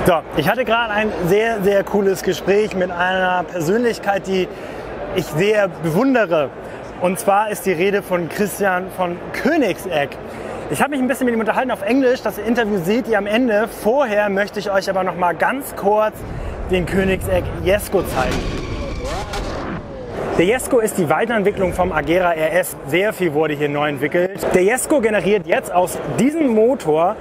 So, ich hatte gerade ein sehr, sehr cooles Gespräch mit einer Persönlichkeit, die ich sehr bewundere. Und zwar ist die Rede von Christian von Koenigsegg. Ich habe mich ein bisschen mit ihm unterhalten auf Englisch. Das Interview seht ihr am Ende. Vorher möchte ich euch aber noch mal ganz kurz den Koenigsegg Jesko zeigen. Der Jesko ist die Weiterentwicklung vom Agera RS. Sehr viel wurde hier neu entwickelt. Der Jesko generiert jetzt aus diesem Motor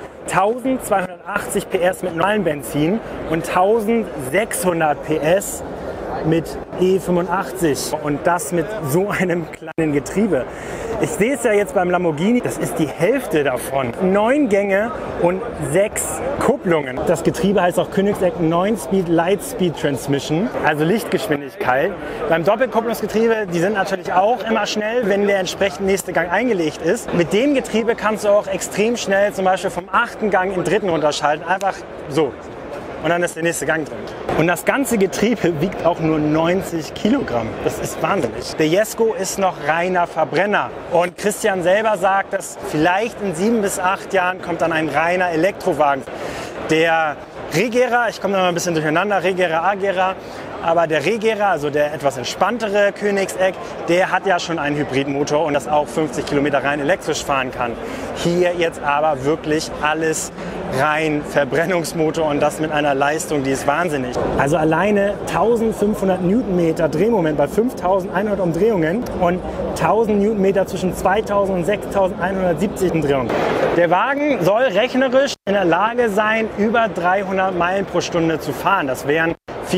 1280 PS mit normalem Benzin und 1600 PS mit E85 und das mit so einem kleinen Getriebe. Ich sehe es ja jetzt beim Lamborghini, das ist die Hälfte davon. 9 Gänge und 6 Kupplungen. Das Getriebe heißt auch Koenigsegg 9-Speed Lightspeed Transmission, also Lichtgeschwindigkeit. Beim Doppelkupplungsgetriebe, die sind natürlich auch immer schnell, wenn der entsprechend nächste Gang eingelegt ist. Mit dem Getriebe kannst du auch extrem schnell zum Beispiel vom 8. Gang in den 3. runterschalten, einfach so. Und dann ist der nächste Gang drin. Und das ganze Getriebe wiegt auch nur 90 Kilogramm. Das ist wahnsinnig. Der Jesko ist noch reiner Verbrenner. Und Christian selber sagt, dass vielleicht in 7 bis 8 Jahren kommt dann ein reiner Elektrowagen. Der Regera, ich komme da mal ein bisschen durcheinander, Regera, Agera, aber der Regera, also der etwas entspanntere Koenigsegg, der hat ja schon einen Hybridmotor und das auch 50 Kilometer rein elektrisch fahren kann. Hier jetzt aber wirklich alles rein Verbrennungsmotor und das mit einer Leistung, die ist wahnsinnig. Also alleine 1500 Newtonmeter Drehmoment bei 5100 Umdrehungen und 1000 Newtonmeter zwischen 2000 und 6170 Umdrehungen. Der Wagen soll rechnerisch in der Lage sein, über 300 Meilen pro Stunde zu fahren. Das wären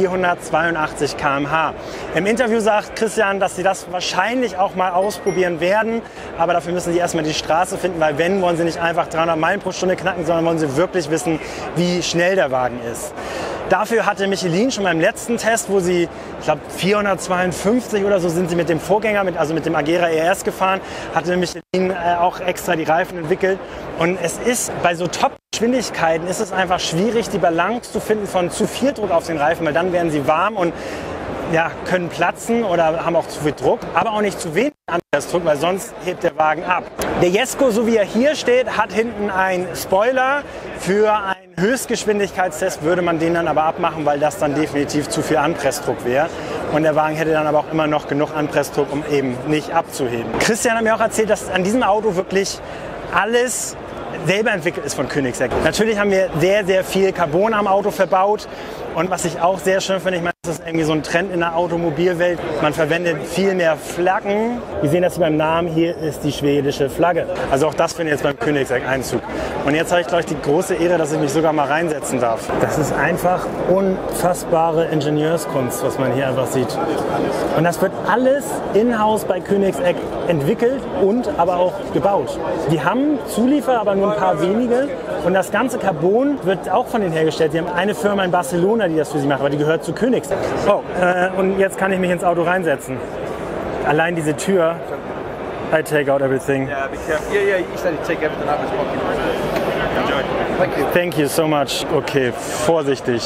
482 km/h. Im Interview sagt Christian, dass sie das wahrscheinlich auch mal ausprobieren werden, aber dafür müssen sie erstmal die Straße finden, weil wenn, wollen sie nicht einfach 300 Meilen pro Stunde knacken, sondern wollen sie wirklich wissen, wie schnell der Wagen ist. Dafür hatte Michelin schon beim letzten Test, wo sie, ich glaube 452 oder so sind sie mit dem Vorgänger, also mit dem Agera RS gefahren, hatte Michelin auch extra die Reifen entwickelt. Und es ist bei so Top-Geschwindigkeiten ist es einfach schwierig, die Balance zu finden von zu viel Druck auf den Reifen, weil dann werden sie warm und ja, können platzen oder haben auch zu viel Druck, aber auch nicht zu wenig Anpressdruck, weil sonst hebt der Wagen ab. Der Jesko, so wie er hier steht, hat hinten einen Spoiler. Für einen Höchstgeschwindigkeitstest würde man den dann aber abmachen, weil das dann definitiv zu viel Anpressdruck wäre. Und der Wagen hätte dann aber auch immer noch genug Anpressdruck, um eben nicht abzuheben. Christian hat mir auch erzählt, dass an diesem Auto wirklich alles selber entwickelt ist von Koenigsegg. Natürlich haben wir sehr, sehr viel Carbon am Auto verbaut. Und was ich auch sehr schön finde, ich meine, das ist irgendwie so ein Trend in der Automobilwelt. Man verwendet viel mehr Flaggen. Wir sehen das hier beim Namen. Hier ist die schwedische Flagge. Also auch das finde ich jetzt beim Koenigsegg-Einzug. Und jetzt habe ich, glaube ich, die große Ehre, dass ich mich sogar mal reinsetzen darf. Das ist einfach unfassbare Ingenieurskunst, was man hier einfach sieht. Und das wird alles in-house bei Koenigsegg entwickelt und aber auch gebaut. Die haben Zulieferer, aber nur ein paar wenige. Und das ganze Carbon wird auch von denen hergestellt. Die haben eine Firma in Barcelona, die das für sie macht, aber die gehört zu Koenigsegg. Oh, und jetzt kann ich mich ins Auto reinsetzen. Allein diese Tür. I take out everything. Yeah, be careful. Yeah, you said you take everything out of his pocket. Enjoy. Thank you. Thank you so much. Okay, vorsichtig.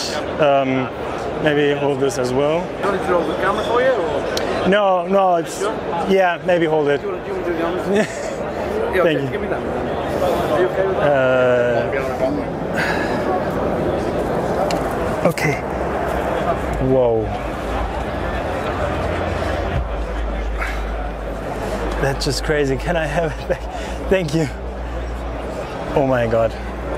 Maybe hold this as well. Do you want to hold the camera for you? Or? No, it's... Sure? Yeah, maybe hold it. Do you want to do the honors? Yeah, Thank okay, you. give me that. Are you okay with that? Okay. Whoa. That's just crazy. Can I have it back? Thank you. Oh my God.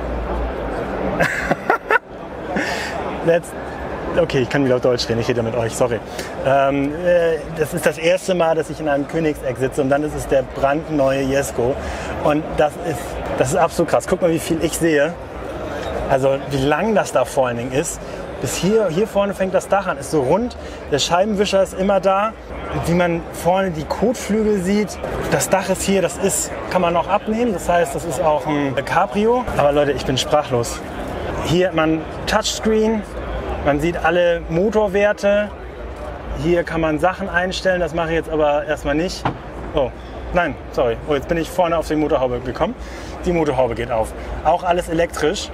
That's... Okay, ich kann wieder auf Deutsch reden, ich rede mit euch, sorry. Das ist das erste Mal, dass ich in einem Koenigsegg sitze und dann ist es der brandneue Jesko. Und das ist absolut krass. Guck mal, wie viel ich sehe. Also wie lang das da vor allen Dingen ist. Bis hier vorne fängt das Dach an, ist so rund. Der Scheibenwischer ist immer da. Und wie man vorne die Kotflügel sieht, das Dach ist hier, kann man noch abnehmen. Das heißt, das ist auch ein Cabrio. Aber Leute, ich bin sprachlos. Hier hat man Touchscreen. Man sieht alle Motorwerte. Hier kann man Sachen einstellen, das mache ich jetzt aber erstmal nicht. Oh, nein, sorry. Oh, jetzt bin ich vorne auf die Motorhaube gekommen. Die Motorhaube geht auf. Auch alles elektrisch.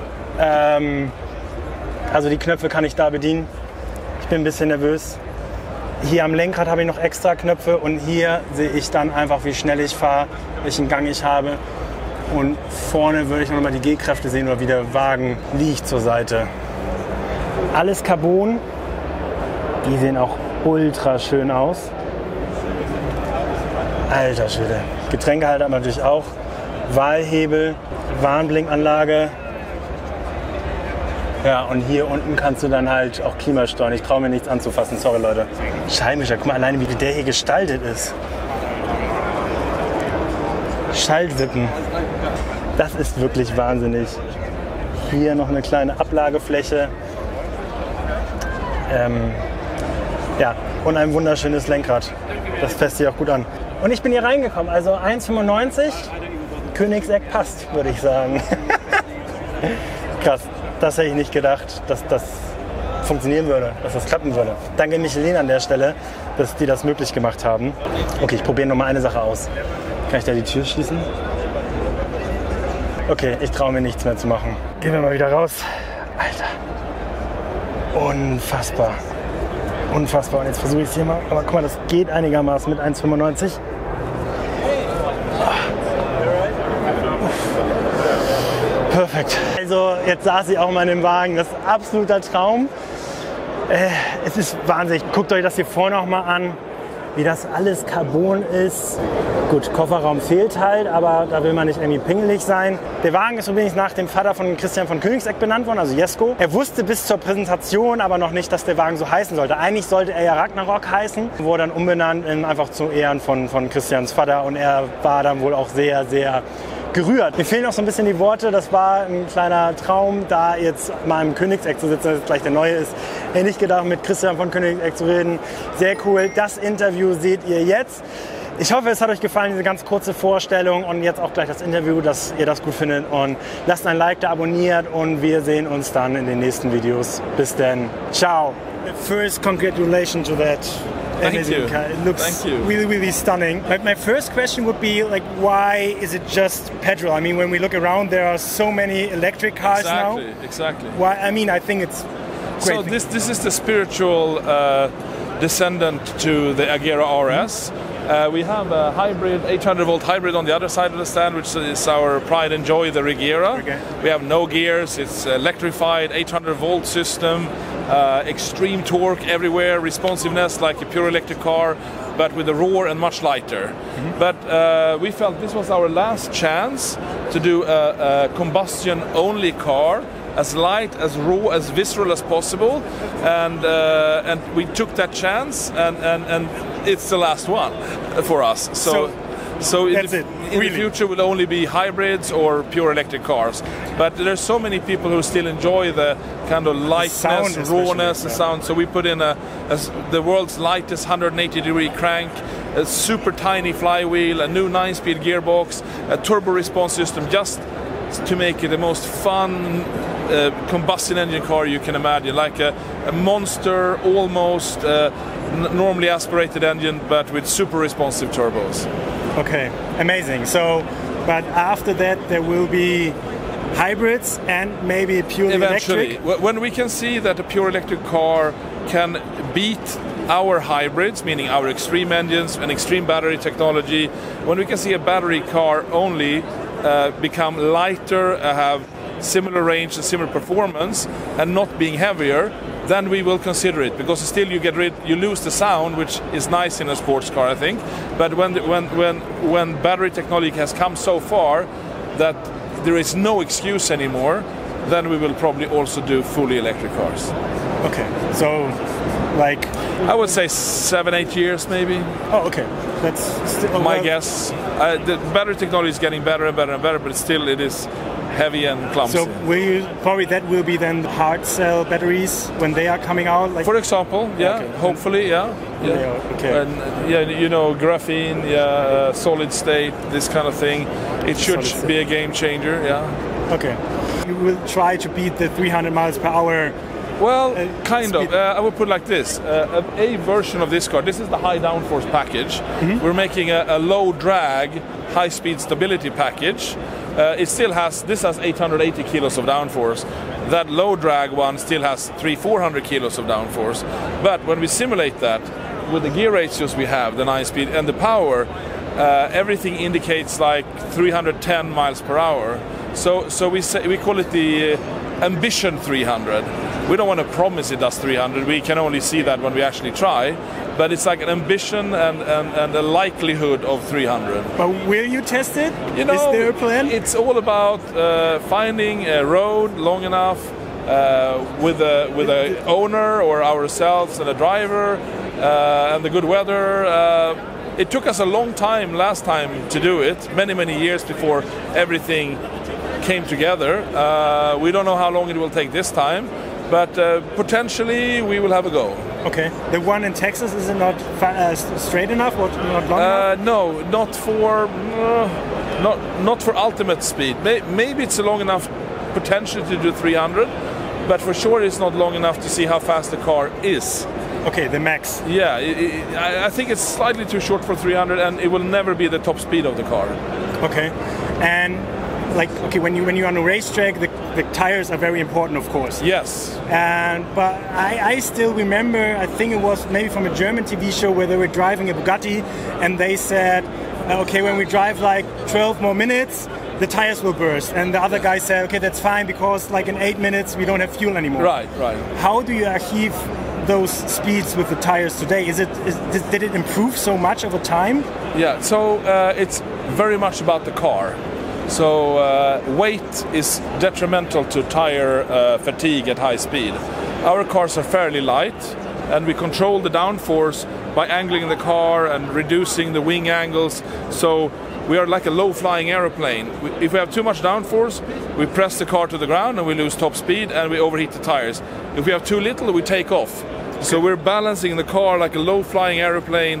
Also die Knöpfe kann ich da bedienen. Ich bin ein bisschen nervös. Hier am Lenkrad habe ich noch extra Knöpfe und hier sehe ich dann einfach, wie schnell ich fahre, welchen Gang ich habe. Und vorne würde ich noch mal die G-Kräfte sehen oder wie der Wagen liegt zur Seite. Alles Carbon. Die sehen auch ultra schön aus. Alter Schwede. Getränkehalter natürlich auch. Wahlhebel, Warnblinkanlage. Ja, und hier unten kannst du dann halt auch Klima steuern. Ich traue mir nichts anzufassen, sorry Leute. Scheibenwischer, guck mal alleine, wie der hier gestaltet ist. Schaltwippen. Das ist wirklich wahnsinnig. Hier noch eine kleine Ablagefläche. Ja, und ein wunderschönes Lenkrad. Das fässt sich auch gut an. Und ich bin hier reingekommen, also 1,95. Königseck passt, würde ich sagen. Krass, das hätte ich nicht gedacht, dass das funktionieren würde, dass das klappen würde. Danke Michelin an der Stelle, dass die das möglich gemacht haben. Okay, ich probiere noch mal eine Sache aus. Kann ich da die Tür schließen? Okay, ich traue mir nichts mehr zu machen. Gehen wir mal wieder raus. Alter. Unfassbar. Unfassbar. Und jetzt versuche ich es hier mal. Aber guck mal, das geht einigermaßen mit 1,95. Perfekt. Also jetzt saß ich auch mal in dem Wagen. Das ist ein absoluter Traum. Es ist wahnsinnig. Guckt euch das hier vorne noch mal an, wie das alles Carbon ist. Gut, Kofferraum fehlt halt, aber da will man nicht irgendwie pingelig sein. Der Wagen ist übrigens nach dem Vater von Christian von Koenigsegg benannt worden, also Jesko. Er wusste bis zur Präsentation aber noch nicht, dass der Wagen so heißen sollte. Eigentlich sollte er ja Ragnarok heißen, wurde dann umbenannt einfach zu Ehren von Christians Vater und er war dann wohl auch sehr, sehr gerührt. Mir fehlen noch so ein bisschen die Worte. Das war ein kleiner Traum, da jetzt mal im Koenigsegg zu sitzen, das gleich der neue ist. Hätte nicht gedacht, mit Christian von Koenigsegg zu reden. Sehr cool. Das Interview seht ihr jetzt. Ich hoffe, es hat euch gefallen, diese ganz kurze Vorstellung und jetzt auch gleich das Interview, dass ihr das gut findet. Und lasst ein Like da, abonniert und wir sehen uns dann in den nächsten Videos. Bis dann. Ciao. First, congratulations to that. Thank you. It looks Thank you. really, really stunning. But my first question would be, like, why is it just petrol? I mean, when we look around, there are so many electric cars now. Exactly. Why? I mean, I think it's great. So this is the spiritual descendant to the Agera RS. We have a hybrid, 800-volt hybrid on the other side of the stand, which is our pride and joy, the Regera. Okay. We have no gears, it's electrified, 800-volt system, extreme torque everywhere, responsiveness like a pure electric car, but with a roar and much lighter. Mm-hmm. But we felt this was our last chance to do a combustion-only car, as light, as raw, as visceral as possible, and we took that chance, and it's the last one for us. So in the future will only be hybrids or pure electric cars. But there's so many people who still enjoy the kind of lightness, rawness, the sound. So we put in the world's lightest 180-degree crank, a super tiny flywheel, a new 9-speed gearbox, a turbo response system, just to make it the most fun combustion engine car you can imagine, like a monster, almost normally aspirated engine, but with super responsive turbos. Okay, amazing. So, but after that there will be hybrids and maybe purely eventually, electric? When we can see that a pure electric car can beat our hybrids, meaning our extreme engines and extreme battery technology, when we can see a battery car only become lighter, have similar range and similar performance, and not being heavier, then we will consider it, because still you lose the sound, which is nice in a sports car, I think. But when battery technology has come so far that there is no excuse anymore, then we will probably also do fully electric cars. Okay, so like I would say 7-8 years maybe. Oh, okay. That's still my guess. The battery technology is getting better and better and better, but still it is heavy and clumsy. So probably that will be then hard cell batteries when they are coming out? Like, for example, yeah, okay. Hopefully, yeah. Okay. And you know, graphene, solid state, this kind of thing. It should be a game changer, yeah. Okay. You will try to beat the 300 miles per hour. Well, kind of. I would put it like this. A version of this car, this is the high downforce package. Mm-hmm. We're making a low drag, high speed stability package. It still has 880 kilos of downforce. That low drag one still has 300-400 kilos of downforce. But when we simulate that with the gear ratios we have, the 9-speed and the power, everything indicates like 310 miles per hour. So we call it the Ambition 300. we don't want to promise it does 300. We can only see that when we actually try. But it's like an ambition and a likelihood of 300. But will you test it? You know, is there a plan? It's all about finding a road long enough with a owner or ourselves and a driver and the good weather. It took us a long time last time to do it, many years before everything came together. We don't know how long it will take this time, but potentially we will have a go. Okay. The one in Texas, is it not straight enough or not long enough? No, not for ultimate speed. Maybe it's long enough potentially to do 300, but for sure it's not long enough to see how fast the car is. Okay, the max. Yeah, I think it's slightly too short for 300, and it will never be the top speed of the car. Okay, and like, okay, when you're on a racetrack, the tires are very important, of course. Yes. But I still remember, I think it was maybe from a German TV show where they were driving a Bugatti, and they said, okay, when we drive like 12 more minutes, the tires will burst. And the other guy said, okay, that's fine, because like in 8 minutes we don't have fuel anymore. Right. How do you achieve those speeds with the tires today? Did it improve so much over time? Yeah, so it's very much about the car. So weight is detrimental to tire fatigue at high speed. Our cars are fairly light, and we control the downforce by angling the car and reducing the wing angles. So we are like a low-flying aeroplane. If we have too much downforce, we press the car to the ground and we lose top speed and we overheat the tires. If we have too little, we take off. So we're balancing the car like a low-flying aeroplane,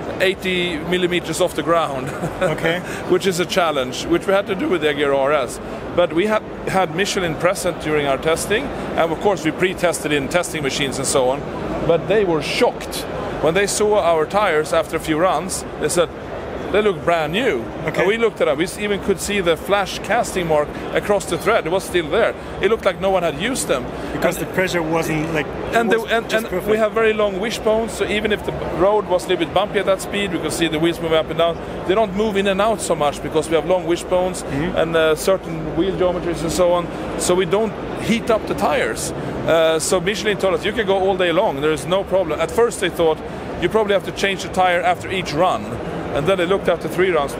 80 millimeters off the ground. Okay. Which is a challenge, which we had to do with the Agera RS. But we had Michelin present during our testing, and of course we pre-tested in testing machines and so on. But they were shocked when they saw our tires after a few runs. They said, they look brand new. Okay. And we looked it up. We even could see the flash casting mark across the thread. It was still there. It looked like no one had used them. Because the pressure wasn't like... And we have very long wishbones, so even if the road was a little bit bumpy at that speed, we could see the wheels move up and down. They don't move in and out so much because we have long wishbones and certain wheel geometries and so on. So we don't heat up the tires. So Michelin told us, you can go all day long. There is no problem. At first they thought, you probably have to change the tire after each run. And then they looked after 3 rounds.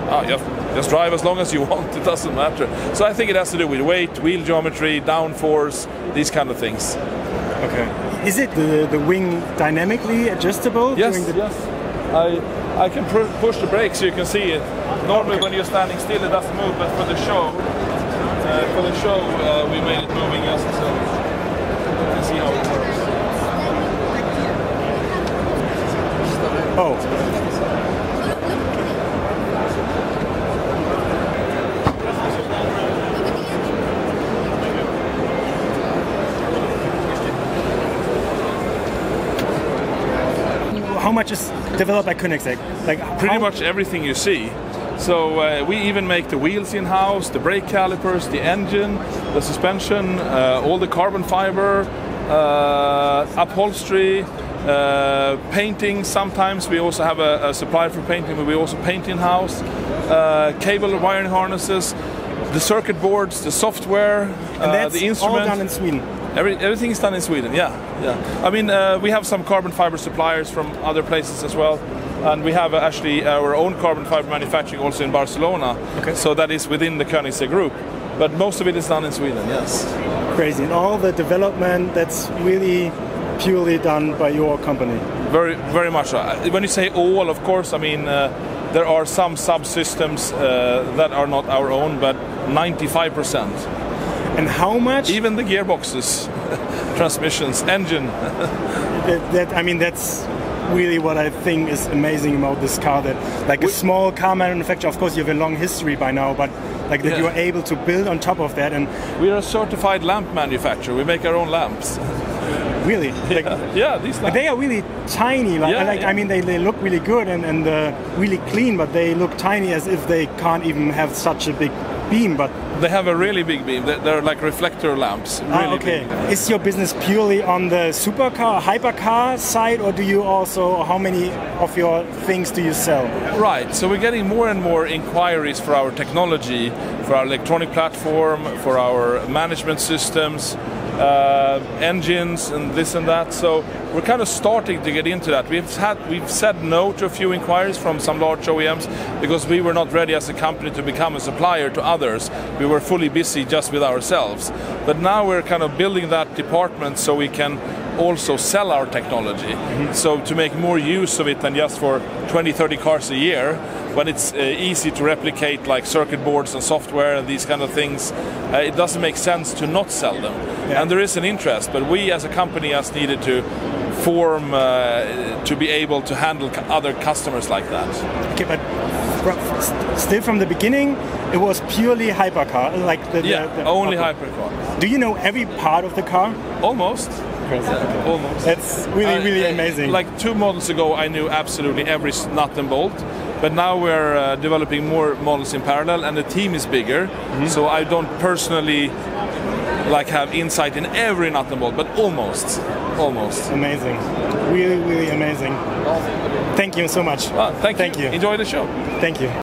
Just drive as long as you want. It doesn't matter. So I think it has to do with weight, wheel geometry, downforce, these kind of things. Okay. Is it the wing dynamically adjustable? Yes. I can push the brake so you can see it. Normally when you're standing still it doesn't move, but for the show, we made it moving just so you can see how it works. Oh. How much is developed by Koenigsegg? Like pretty much everything you see. So we even make the wheels in-house, the brake calipers, the engine, the suspension, all the carbon fiber, upholstery, painting. Sometimes we also have a supplier for painting, but we also paint in-house, cable wiring harnesses, the circuit boards, the software, and that's the instrument. All done in Sweden. Everything is done in Sweden, yeah. I mean, we have some carbon fiber suppliers from other places as well, and we have actually our own carbon fiber manufacturing also in Barcelona. Okay. So that is within the Koenigsegg group, but most of it is done in Sweden, yes. Crazy, and all the development that's really purely done by your company. Very, very much. When you say all, of course, I mean there are some subsystems that are not our own, but 95%. And how much? Even the gearboxes, transmissions, engine. That's really what I think is amazing about this car. That like a small car manufacturer, of course, you have a long history by now, but like that you are able to build on top of that. And we are a certified lamp manufacturer. We make our own lamps. Really? Yeah, these lamps. They are really tiny. I mean, they look really good and really clean, but they look tiny as if they can't even have such a big beam. But they have a really big beam. They're like reflector lamps. Really okay. Big. Is your business purely on the supercar, hypercar side, or do you also? How many of your things do you sell? Right. So we're getting more and more inquiries for our technology, for our electronic platform, for our management systems. engines and this and that. So we're kind of starting to get into that. We've said no to a few inquiries from some large OEMs because we were not ready as a company to become a supplier to others. We were fully busy just with ourselves. But now we're kind of building that department so we can also sell our technology. So to make more use of it than just for 20-30 cars a year, when it's easy to replicate like circuit boards and software and these kind of things, it doesn't make sense to not sell them. Yeah. And there is an interest, but we as a company has needed to form to be able to handle other customers like that. Okay, but still from the beginning, it was purely hypercar, like only hypercar. Do you know every part of the car? Almost. Almost. That's really amazing. Like 2 models ago, I knew absolutely every nut and bolt. But now we're developing more models in parallel, and the team is bigger. So I don't personally like have insight in every nut and bolt, but almost. Amazing, really amazing. Thank you so much. Well, thank you. Enjoy the show. Thank you.